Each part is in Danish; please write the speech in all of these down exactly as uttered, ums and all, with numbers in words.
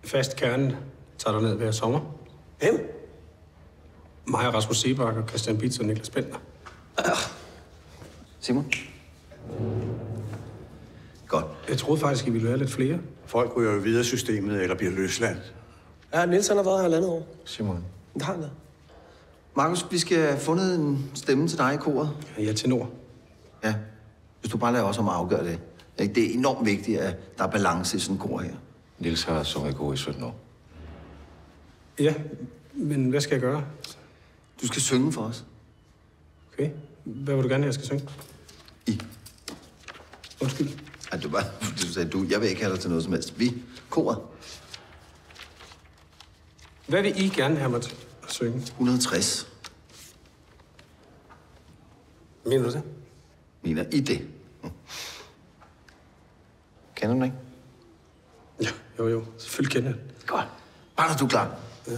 fast kerne tager derned hver sommer. Hvem? Mig og Rasmus Sebak og Christian Bitz og Niklas Bentner. Simon? Godt. Jeg troede faktisk, I ville være lidt flere. Folk ryger jo videre systemet eller bliver løsladt. Ja, Niels han har været her halvandet år. Simon? Det har han da. Markus, vi skal have fundet en stemme til dig i koret. Jeg er tenor. Ja, hvis du bare lader os om at afgøre det. Det er enormt vigtigt, at der er balance i sådan en kor her. Niels har sunget i kor i sytten år. Ja, men hvad skal jeg gøre? Du skal synge for os. Okay. Hvad vil du gerne have, jeg skal synge? I. Undskyld. Ej, du bare, du sagde du. Jeg vil ikke have dig til noget som helst. Vi. Koret. Hvad vil I gerne have mig til at synge? et hundrede og tres. Mener du det? Mener I det? Kender du den ikke? Ja, jo jo. Selvfølgelig kender jeg det. Godt. Bare når du er klar. Ja.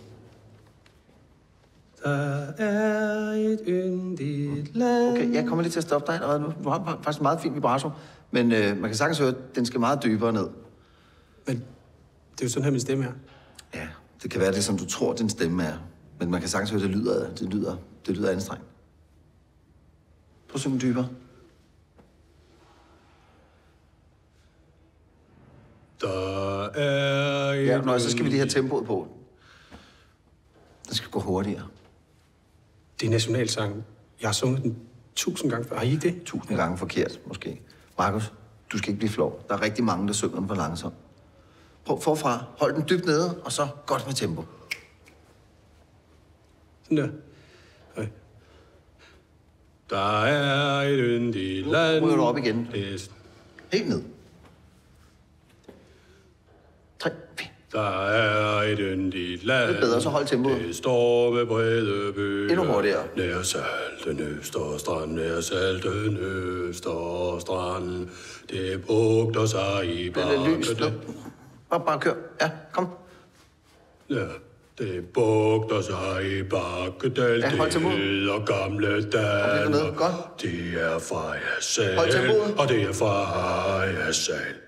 Der er et yndigt land... Okay, jeg kommer lige til at stoppe dig allerede nu. Du har faktisk meget fint vibrato, men øh, man kan sagtens høre, at den skal meget dybere ned. Men det er jo sådan her, min stemme er. Ja, det kan være det, som du tror, din stemme er. Men man kan sagtens høre, at det lyder, det lyder, det lyder anstrengt. Prøv at synge dybere. Der er et... Ja, nøj, så skal vi lige have tempoet på. Det skal gå hurtigere. Det er nationalsangen. Jeg har sunget den tusind gange før. Har I ikke det? Tusind gange forkert, måske. Markus, du skal ikke blive flov. Der er rigtig mange, der synger den for langsomt. Prøv forfra. Hold den dybt nede, og så godt med tempo. Sådan der. Okay. Der er et yndigt land... Nu ryger du op igen. Det... Helt ned. Tre, fire. Der er et yndigt land... Det er bedre, så hold tempoet. Det står ved brede byer... Endnu hurtigere. Nær Salten Øster Strand, nær Salten Øster Strand. Det bugter sig i Den er lys. bakkerne. Bare, bare kør. Ja, kom. Ja, det bugter sig i bakkedal. Ja, hold tempoet. Det hedder gamle Kom Danmark. ned. Godt. Det er fra Jasal. Hold tempoet. Og det er fra Jasal.